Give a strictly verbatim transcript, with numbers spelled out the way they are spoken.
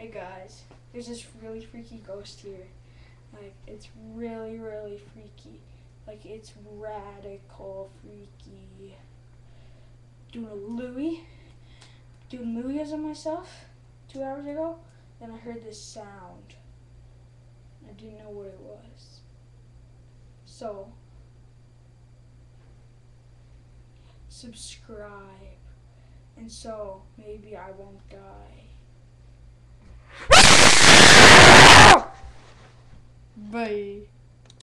Hey guys, there's this really freaky ghost here. Like, it's really, really freaky. Like, it's radical freaky. Doing a Louis. Doing Louis on myself two hours ago. Then I heard this sound. I didn't know what it was. So, subscribe. And so, maybe I won't die. Bye.